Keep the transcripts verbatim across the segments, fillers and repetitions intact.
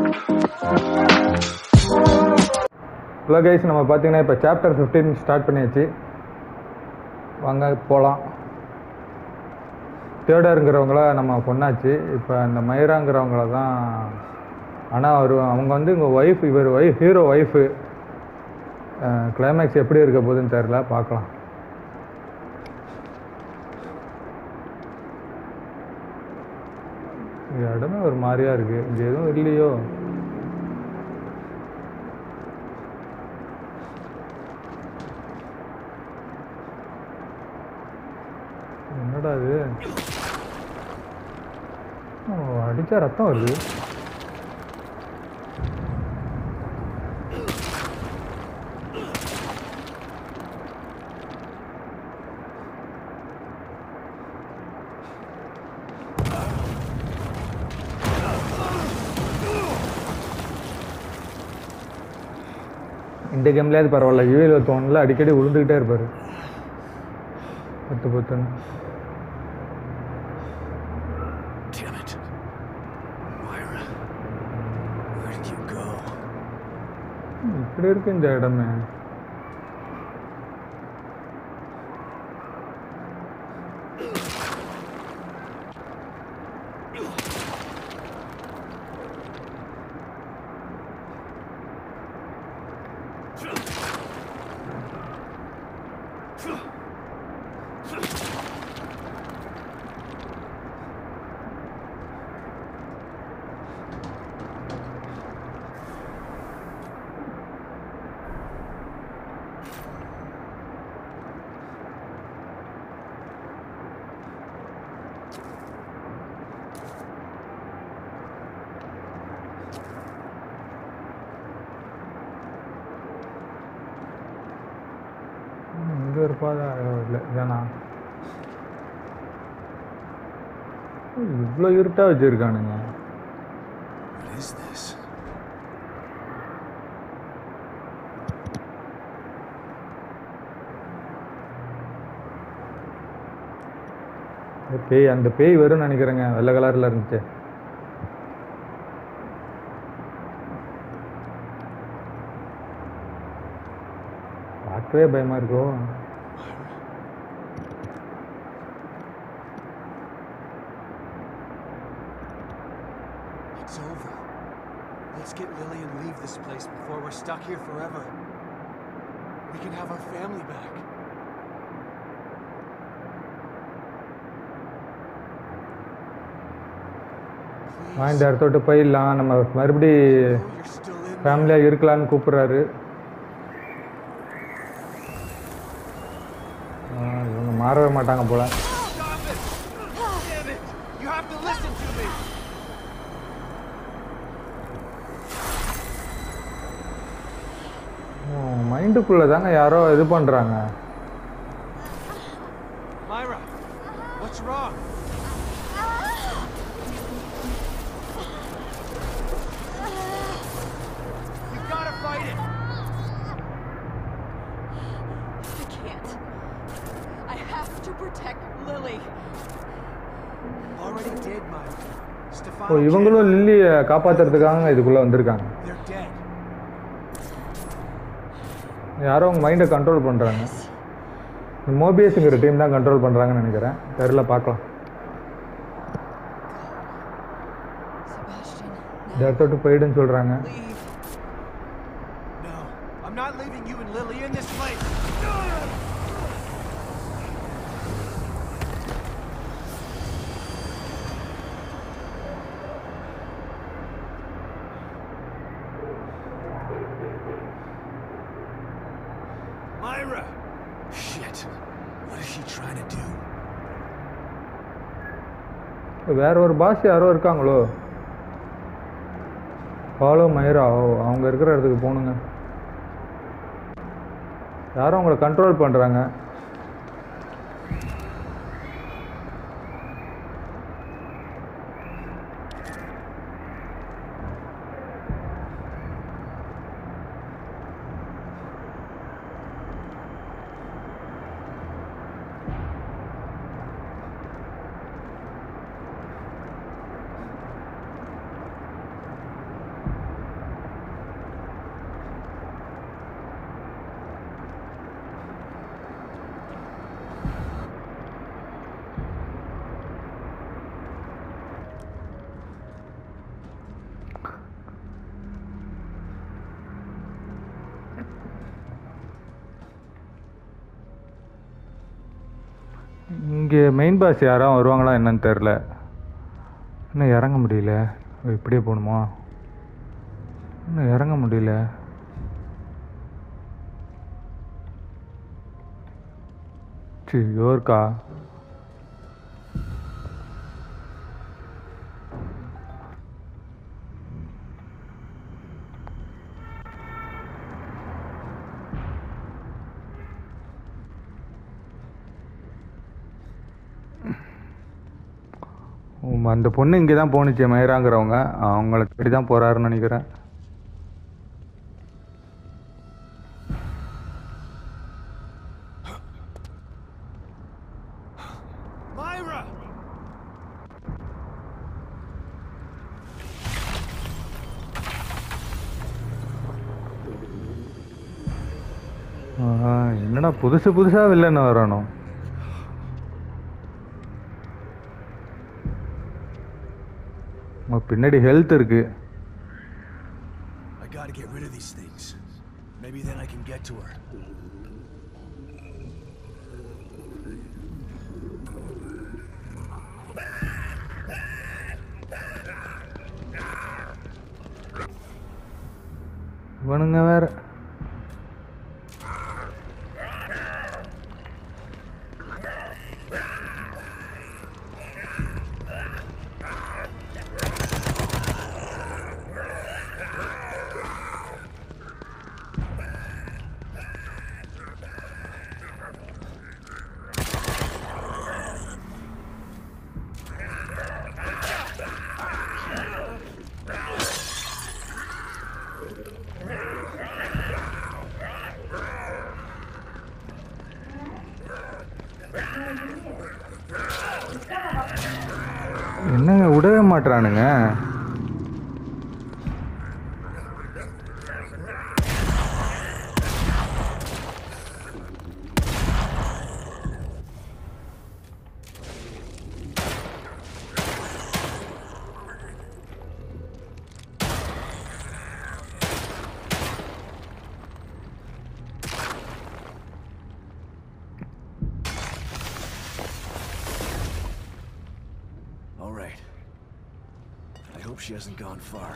Hello guys, நம்ம பார்த்தீங்கன்னா இப்போ சாப்டர் ஃபிஃப்டீன் ஸ்டார்ட் பண்ணியாச்சு. வாங்க போகலாம். தேர்டாருங்கிறவங்கள நம்ம பொண்ணாச்சு. இப்போ அந்த மைராங்கிறவங்கள தான். ஆனால் அவர் அவங்க வந்து இங்கே ஒய்ஃப், இவர் ஒய்ஃப், ஹீரோ ஒய்ஃபு. கிளைமேக்ஸ் எப்படி இருக்க போகுதுன்னு தெரில, பார்க்கலாம். இடமே ஒரு மாதிரியா இருக்குது. இங்கே எதுவும் இல்லையோ? என்னடா இது? அடிச்சா ரத்தம் வருது. இந்த கேம்லேயாவது பரவாயில்ல. யூஏல தோணல, அடிக்கடி விழுந்துக்கிட்டே இருப்பார் பத்து பத்துன்னு. இப்படி இருக்கு இந்த இடமே. இங்கே ஒரு பாதை இல்லை ஏன்னா இவ்வளோ இருட்டாக வச்சுருக்கானுங்க. பேய், அந்த பேய் வரும்னு நினைக்கிறேங்க. வெள்ளை கலரில் இருந்துச்சு. பார்க்கவே பயமா இருக்கும். It's over. Let's get Lily and leave this place before we're stuck here forever. We can have our family back. இந்த இடத்தோட்டு போயிடலாம். நம்ம மறுபடி ஃபேமிலியாக இருக்கலான்னு கூப்பிட்றாரு. இவங்க மாறவே மாட்டாங்க போல. மைண்டுக்குள்ள தாங்க யாரோ இது பண்றாங்க. ஓ, இவங்களும் லில்லியை காப்பாற்றுறதுக்காக இதுக்குள்ளே வந்திருக்காங்க. யாரோ அவங்க மைண்டை கண்ட்ரோல் பண்ணுறாங்க. மோபியஸுங்கிற டீம் தான் கண்ட்ரோல் பண்ணுறாங்கன்னு நினைக்கிறேன். தெரியல, பார்க்கலாம். இந்த இடத்தோட்டு போயிடுன்னு சொல்கிறாங்க. Myra! Shit. What is she trying to do? வேற ஒரு பாஸ் யாரோ இருக்காங்களோ? ஃபாலோ மைரா. அவங்க இருக்கிற இடத்துக்கு போகணுங்க. யாரும் அவங்கள கண்ட்ரோல் பண்ணுறாங்க. இங்கே மெயின் பாஸ் யாரும் வருவாங்களா என்னன்னு தெரில. இன்னும் இறங்க முடியல. இப்படியே போகணுமா? இன்னும் இறங்க முடியல. சரி யோர்க்கா அந்த பொண்ணு இங்கே தான் போணுச்சு மயிராங்கிறவங்க. அவங்கள தேடி தான் போகிறாருன்னு நினைக்கிறேன். என்னடா புதுசு புதுசாக வில்லன்னு வரணும். பின்னாடி ஹெல்த் இருக்கு. I gotta get rid of these things. Maybe then I can get to her. இவனுங்க வேற. என்னங்க விடவே மாட்றானுங்க. She hasn't gone far.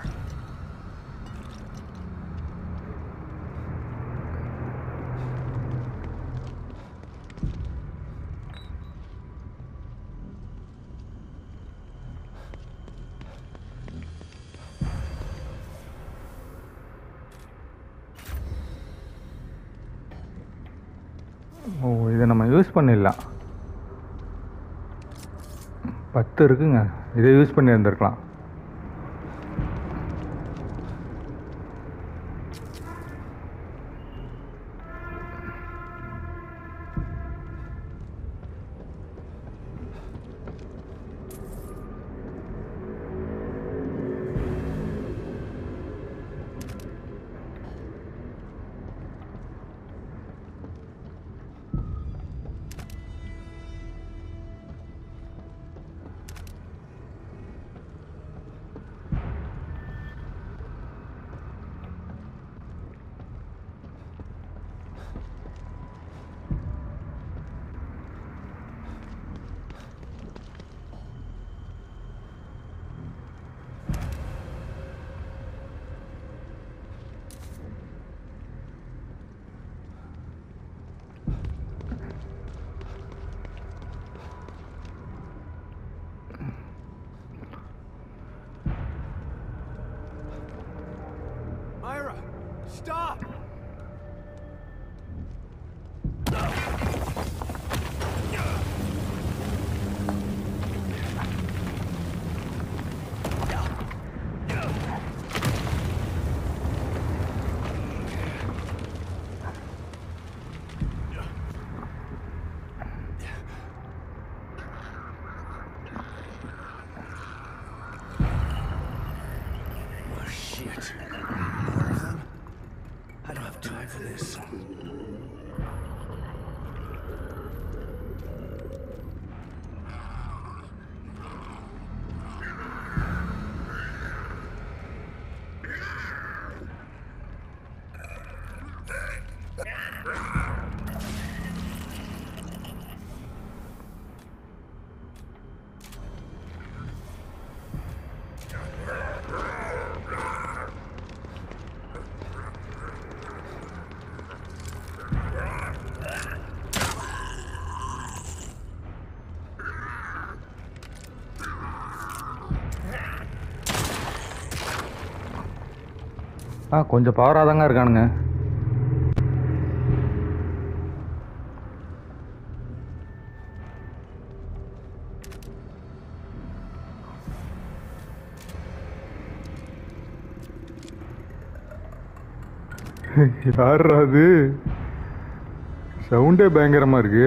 ஓ, இதை நம்ம யூஸ் பண்ணிடலாம். பத்து இருக்குங்க. இதை யூஸ் பண்ணி இருந்திருக்கலாம். Myra, stop! ஆ கொஞ்சம் பவராக தாங்க இருக்கானுங்க. யாரா அது? சவுண்டே பயங்கரமா இருக்கு.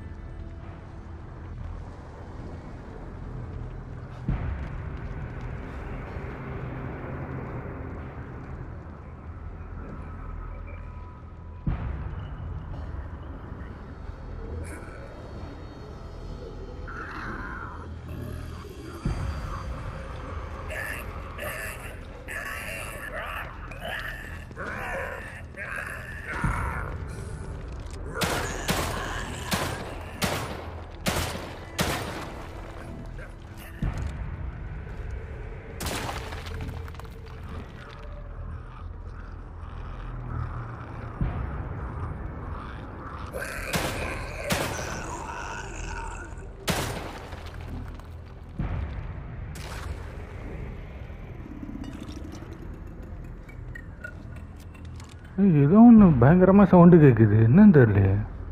ஏதோ ஒன்று பயங்கரமாக சவுண்டு கேட்குது, என்னன்னு தெரியலையே.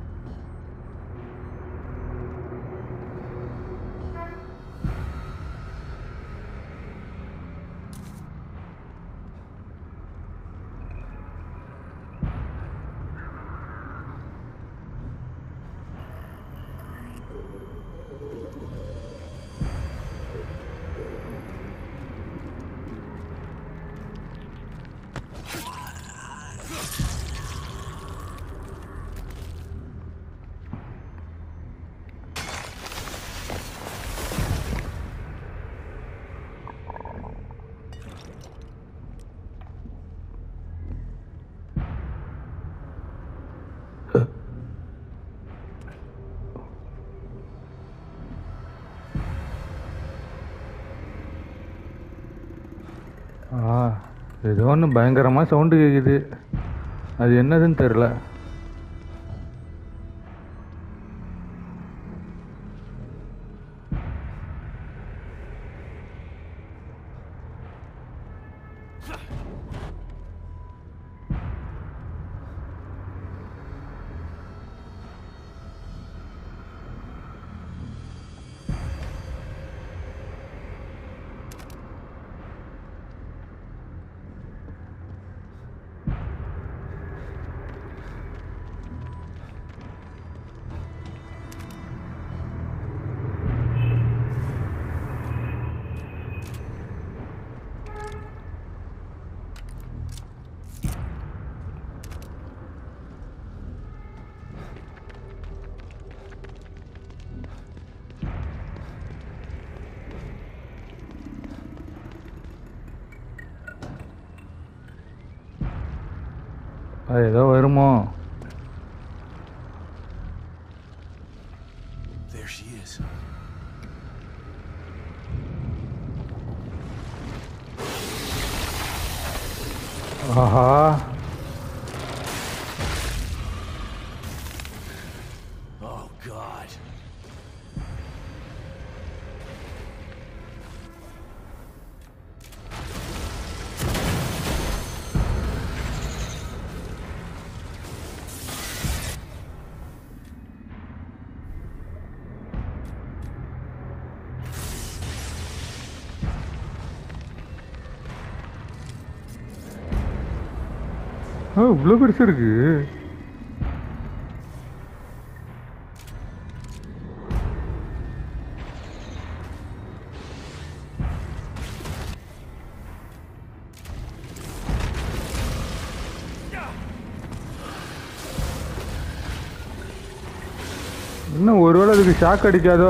ஆ ஏதோ ஒன்று பயங்கரமாக சவுண்டு கேட்குது, அது என்னதுன்னு தெரில. அது ஏதோ வருமோ. There she is. Aha, Oh God. ஆ இவ்வளோ பெருசு இருக்கு. இன்னும் ஒருவேளை அதுக்கு ஷாக் அடிக்காதோ?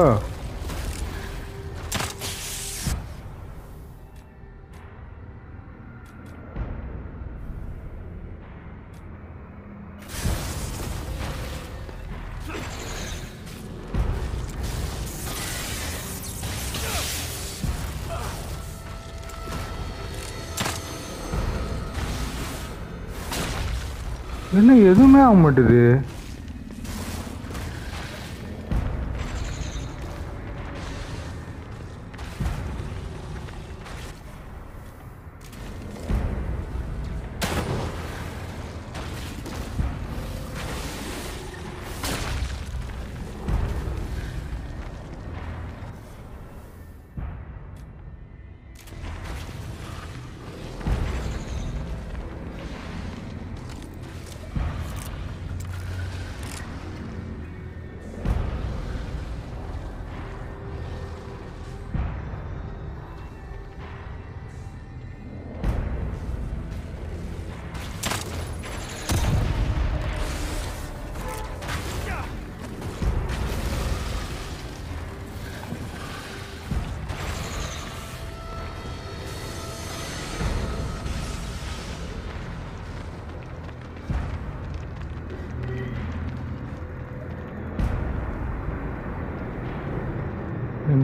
என்ன எதுவுமே ஆக மாட்டுது.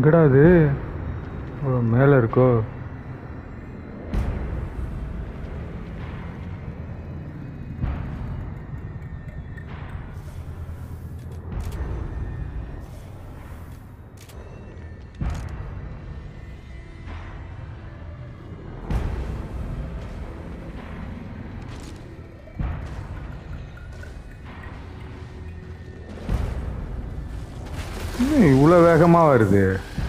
எங்கடா அது? ஓ, மேலே இருக்கோ? இவ்வளோ வேகமாக வருது.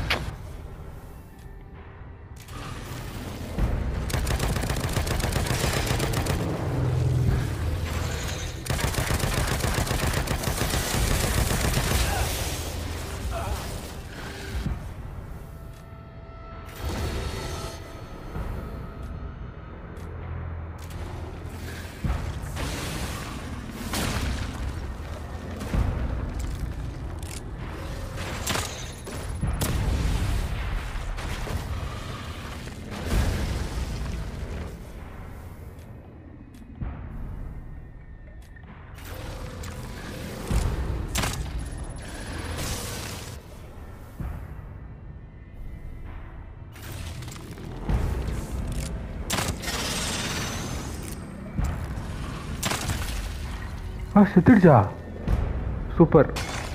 ஆ, செத்துடுச்சா? சூப்பர்.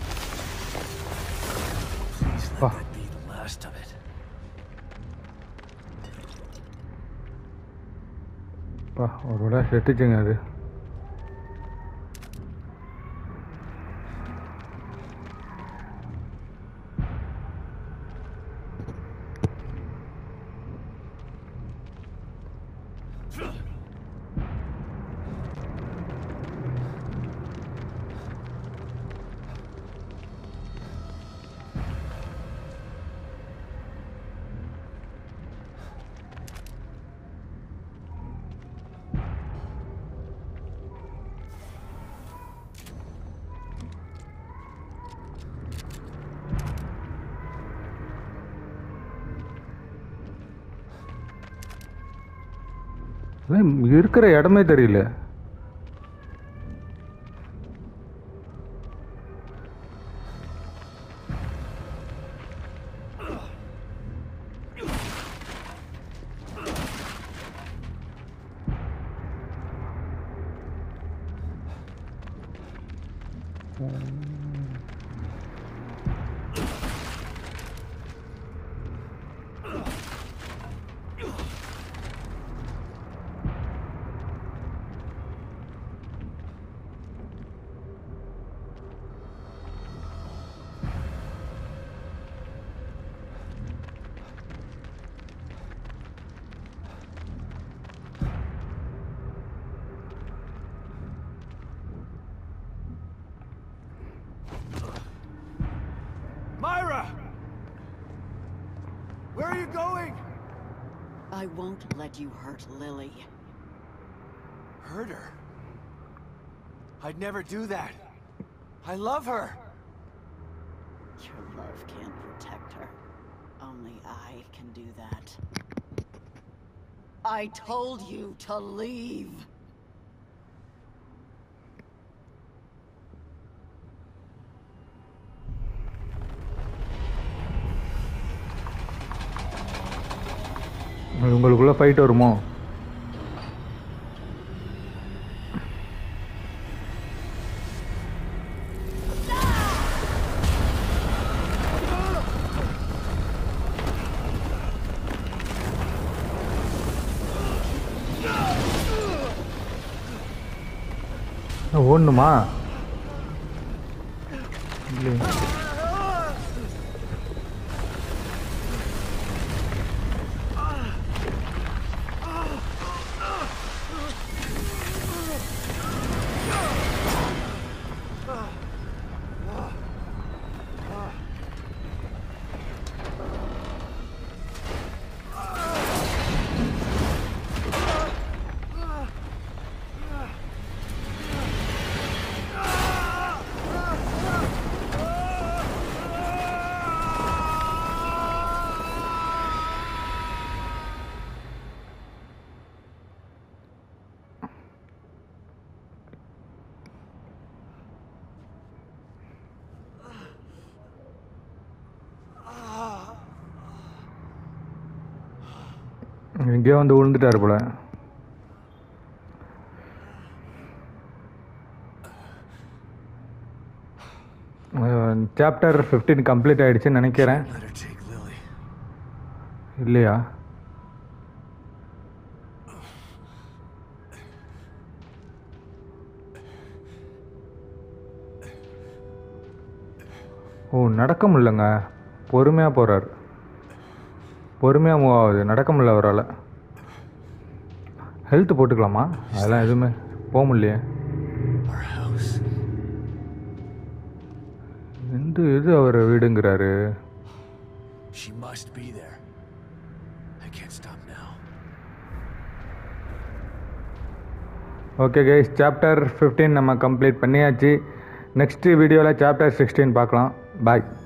பா, பா, ஒரு விட செத்துச்சுங்க அது. இருக்கிற இடமே தெரியல. Myra! Where are you going? I won't let you hurt Lily. Hurt her? I'd never do that. I love her. Your love can't protect her. Only I can do that. I told you to leave. உங்களுக்குள்ள fight வருமோ? ஓடணுமா? இல்லை. எங்கேயோ வந்து விழுந்துட்டாரு போல. Chapter fifteen complete ஆகிடுச்சுன்னு நினைக்கிறேன். இல்லையா? ஓ, நடக்க முடியலங்க. பொறுமையாக போகிறார். பொறுமையாக மூவ் ஆகுது. நடக்க முடியல அவரால். ஹெல்த் போட்டுக்கலாமா? அதெல்லாம் எதுவுமே போக முடியலையே. எந்த இது அவர் வீடுங்கிறாரு? ஓகே கைஸ், சாப்டர் ஃபிஃப்டீன் நம்ம கம்ப்ளீட் பண்ணியாச்சு. நெக்ஸ்ட் வீடியோவில் சாப்டர் சிக்ஸ்டீன் பார்க்கலாம். பாய்.